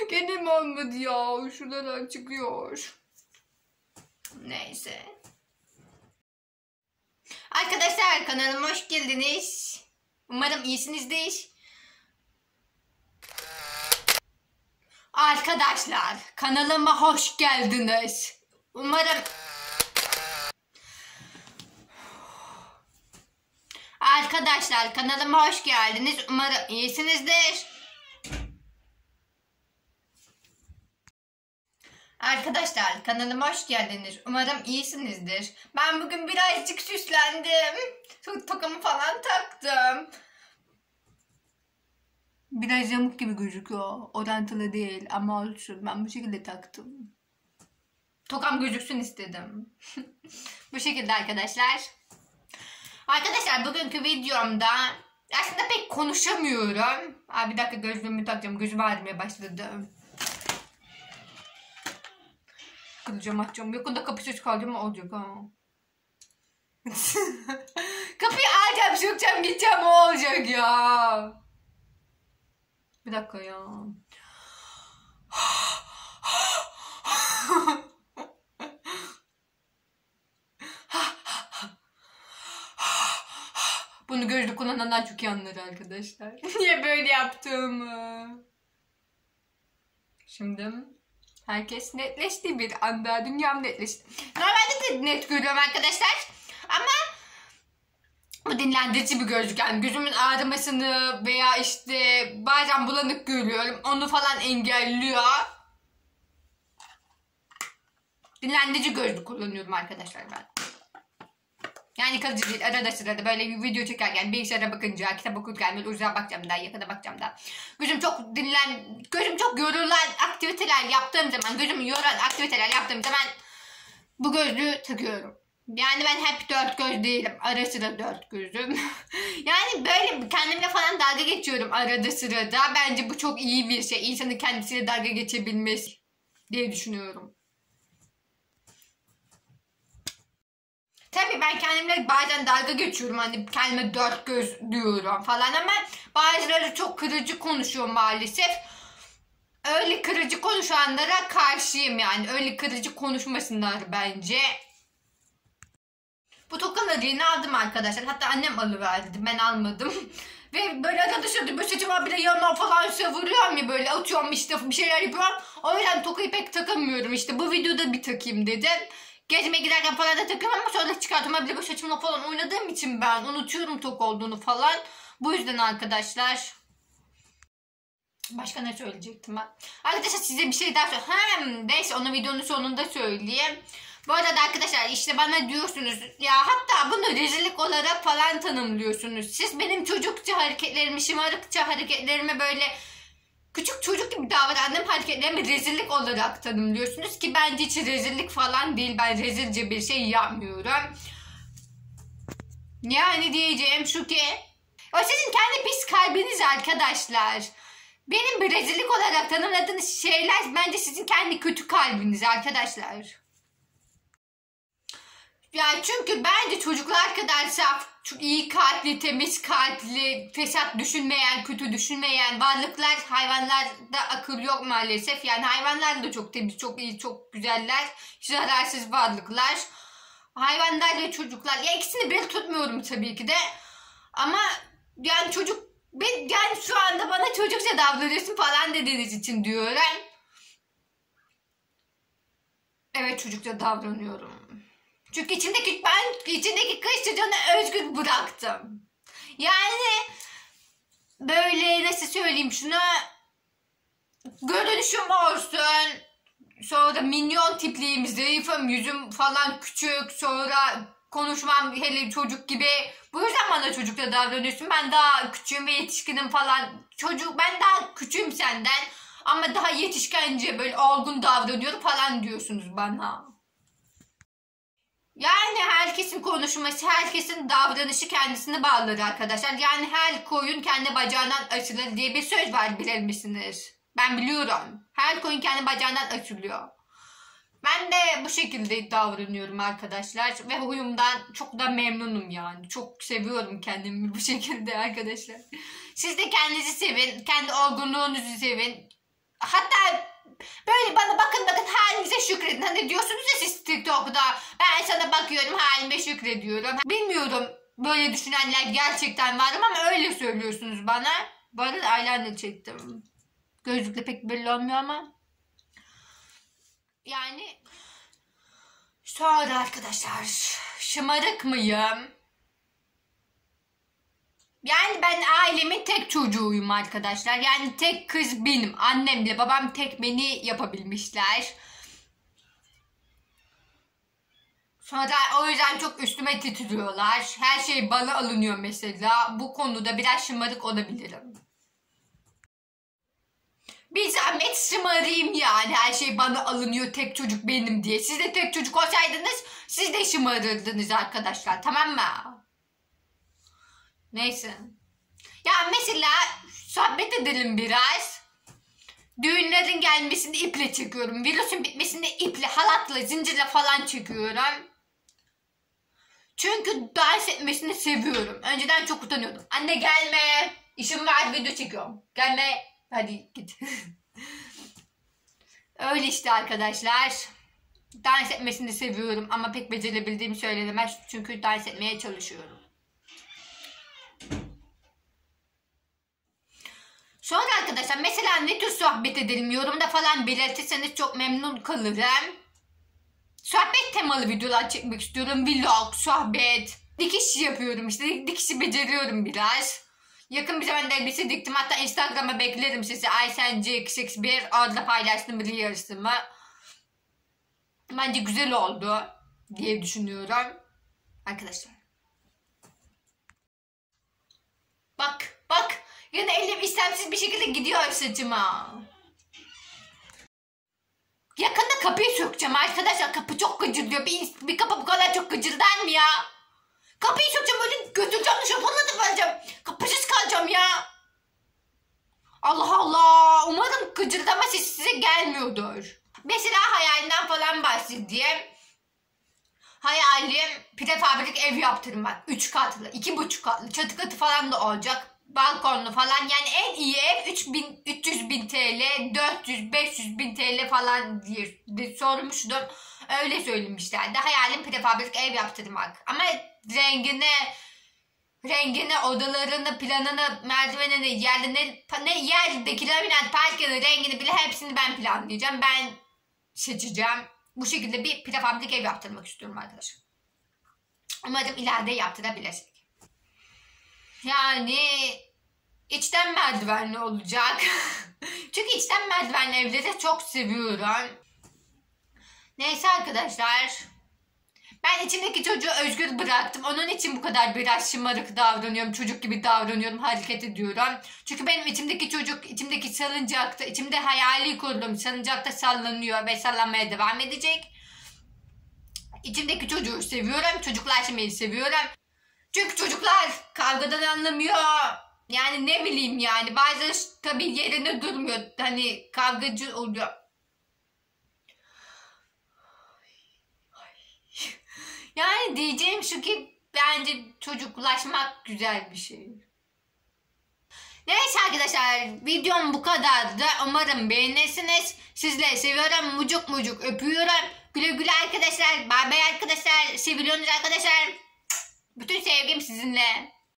Gene mi olmadı ya? Şuradan çıkıyor. Neyse. Arkadaşlar kanalıma hoş geldiniz. Umarım iyisinizdir. Arkadaşlar kanalıma hoş geldiniz. Arkadaşlar kanalıma hoş geldiniz. Umarım iyisinizdir. Arkadaşlar kanalıma hoş geldiniz. Umarım iyisinizdir. Ben bugün birazcık süslendim. Tokamı falan taktım. Biraz yamuk gibi gözüküyor. Orantılı değil ama olsun. Ben bu şekilde taktım. Tokam gözüksün istedim. Bu şekilde arkadaşlar. Arkadaşlar bugünkü videomda aslında pek konuşamıyorum. Bir dakika gözlüğümü takacağım. Gözüm ağrımaya başladı. Kıracağım açacağım. Yakında kapı ses kalacağım olacak ha. Kapıyı alacağım, sökeceğim, gideceğim o olacak ya. Bir dakika ya. Bunu gözlük kullananlar çok iyi anlar arkadaşlar. Niye böyle yaptığımı. Şimdi herkes netleşti bir anda. Dünyam netleşti. Normalde de net görüyorum arkadaşlar. Ama bu dinlendirici bir gözlük. Yani gözümün ağrımasını veya işte bazen bulanık görüyorum. Onu falan engelliyor. Dinlendirici gözlük kullanıyorum arkadaşlar ben. Yani kalıcı değil. Arada sırada böyle bir video çekerken, bilgisayara bakınca, kitap okurken böyle uzağa bakacağım da, yakına bakacağım da. Gözüm çok yorulan aktiviteler yaptığım zaman, gözümü yoran aktiviteler yaptığım zaman bu gözlüğü takıyorum. Yani ben hep dört göz değilim. Ara sıra dört gözüm. Yani böyle kendimle falan dalga geçiyorum arada sırada. Bence bu çok iyi bir şey. İnsanın kendisiyle dalga geçebilmesi diye düşünüyorum. Tabii ben kendimle bazen dalga geçiyorum. Hani kendime dört göz diyorum falan ama bazıları çok kırıcı konuşuyor maalesef. Öyle kırıcı konuşanlara karşıyım yani. Öyle kırıcı konuşmasınlar bence. Bu tokaları yeni aldım arkadaşlar. Hatta annem alıverdi. Ben almadım. Ve böyle arada sırada böyle saçıma bile yanına falan savuruyorum ya, böyle atıyorum işte bir şeyler yapıyorum. O yüzden tokayı pek takamıyorum işte. Bu videoda bir takayım dedim. Gezmeye giderken falan da takıyorum ama sonra çıkartıma bile bu saçımla falan oynadığım için ben unutuyorum tok olduğunu falan. Bu yüzden arkadaşlar. Başka ne söyleyecektim ben? Arkadaşlar size bir şey daha söyleyeyim. Neyse onu videonun sonunda söyleyeyim. Bu arada arkadaşlar işte bana diyorsunuz ya, hatta bunu rezillik olarak falan tanımlıyorsunuz. Siz benim çocukça hareketlerimi, şımarıkça hareketlerimi, böyle küçük çocuk gibi davrandığım hareketlerimi rezillik olarak tanımlıyorsunuz ki bence hiç rezillik falan değil. Ben rezilce bir şey yapmıyorum. Yani diyeceğim şu ki o sizin kendi pis kalbiniz arkadaşlar. Benim bir rezillik olarak tanımladığınız şeyler bence sizin kendi kötü kalbiniz arkadaşlar. Ya çünkü bence çocuklar kadar saf, çok iyi kalpli, temiz kalpli, fesat düşünmeyen, kötü düşünmeyen varlıklar, hayvanlarda akıl yok maalesef. Yani hayvanlar da çok temiz, çok iyi, çok güzeller, zararsız varlıklar. Hayvanlar ve çocuklar, ya ikisini bir tutmuyorum tabii ki de. Ama yani yani şu anda bana çocukça davranıyorsun falan dediğiniz için diyorum. Evet, çocukça davranıyorum. Çünkü içindeki kız çocuğunu özgür bıraktım. Yani böyle nasıl söyleyeyim şunu, görünüşüm olsun, sonra minyon tipliyim, zayıfım, yüzüm falan küçük, sonra konuşmam hele çocuk gibi. Bu yüzden bana çocukla davranıyorsun. Ben daha küçüğüm ve yetişkinim falan. Ben daha küçüğüm senden ama daha yetişkence böyle olgun davranıyorum falan diyorsunuz bana. Yani herkesin konuşması, herkesin davranışı kendisine bağlıdır arkadaşlar. Yani her koyun kendi bacağından açılır diye bir söz var, bilir misiniz? Ben biliyorum. Her koyun kendi bacağından açılıyor. Ben de bu şekilde davranıyorum arkadaşlar. Ve huyumdan çok da memnunum yani. Çok seviyorum kendimi bu şekilde arkadaşlar. Siz de kendinizi sevin. Kendi olgunluğunuzu sevin. Hatta böyle bana bakın halinize şükredin. Hani diyorsunuz ya siz TikTok'ta ben sana bakıyorum halime şükrediyorum. Bilmiyorum böyle düşünenler gerçekten var mı ama öyle söylüyorsunuz bana. Bu arada eyeliner çektim. Gözlükle pek belli olmuyor ama. Yani sonra arkadaşlar şımarık mıyım? Yani ben ailemin tek çocuğuyum arkadaşlar. Yani tek kız benim. Annemle babam tek beni yapabilmişler. Sonra o yüzden çok üstüme titriyorlar. Her şey bana alınıyor mesela. Bu konuda biraz şımarık olabilirim. Bir zahmet şımarayım yani. Her şey bana alınıyor tek çocuk benim diye. Siz de tek çocuk olsaydınız siz de şımarırdınız arkadaşlar. Tamam mı? Neyse. Ya mesela sohbet edelim biraz. Düğünlerin gelmesini iple çekiyorum. Virüsün bitmesini iple, halatla, zincirle falan çekiyorum. Çünkü dans etmesini seviyorum. Önceden çok utanıyordum. Anne gelme. İşim var, video çekiyorum. Gelme. Hadi git. Öyle işte arkadaşlar. Dans etmesini seviyorum ama pek becerebildiğim söylenemez. Çünkü dans etmeye çalışıyorum. Sonra arkadaşlar mesela ne tür sohbet edelim yorumda falan belirtirseniz çok memnun kalırım. Sohbet temalı videolar çekmek istiyorum. Vlog, sohbet, dikiş yapıyorum işte. Dikişi beceriyorum biraz. Yakın bir zamanda elbise diktim. Hatta Instagram'a beklerim sizi. aysenci261 orada paylaştım bir yarısımı. Bence güzel oldu diye düşünüyorum. Arkadaşlar. Bak. Yine elim istemsiz bir şekilde gidiyor saçıma. Yakında kapıyı sökeceğim arkadaşlar. Kapı çok gıcırdıyor. Bir kapı bu kadar çok gıcırdar mı ya? Kapıyı sökeceğim böyle götüreceğim şapalladım vereceğim. Kapısız kalacağım ya. Allah Allah. Umarım gıcırdama sesi size gelmiyordur. Mesela hayalinden falan bahsedeyim. Hayalim prefabrik ev yaptırmak. 3 katlı, 2,5 katlı, çatı katı falan da olacak. Balkonlu falan yani en iyi ev 300.000 TL, 400-500.000 TL falan diye sormuştum. Öyle söylemişlerdi. Hayalim prefabrik ev yaptırmak. Ama rengini, odalarını, planını, merdivenini, yerdeki labirent parkının rengini bile hepsini ben planlayacağım. Ben seçeceğim. Bu şekilde bir prefabrik ev yaptırmak istiyorum arkadaşlar. Umarım ileride yaptırabilirsek. Yani içten merdivenli olacak. Çünkü içten merdivenli evleri çok seviyorum. Neyse arkadaşlar. Ben içimdeki çocuğu özgür bıraktım. Onun için bu kadar biraz şımarık davranıyorum. Çocuk gibi davranıyorum, hareket ediyorum. Çünkü benim içimdeki çocuk, içimdeki salıncakta, içimde hayali kurdum. Salıncakta sallanıyor ve sallanmaya devam edecek. İçimdeki çocuğu seviyorum. Çocuklaşmayı seviyorum. Çünkü çocuklar kavgadan anlamıyor. Yani ne bileyim yani. Bazen tabii yerine durmuyor. Hani kavgacı oluyor. Yani diyeceğim şu ki bence çocuklaşmak güzel bir şey. Neyse arkadaşlar videom bu kadardı. Umarım beğenirsiniz. Sizleri seviyorum. Mucuk mucuk öpüyorum. Güle güle arkadaşlar. Bay bay arkadaşlar. Seviyorsunuz arkadaşlar. Bütün sevgim sizinle.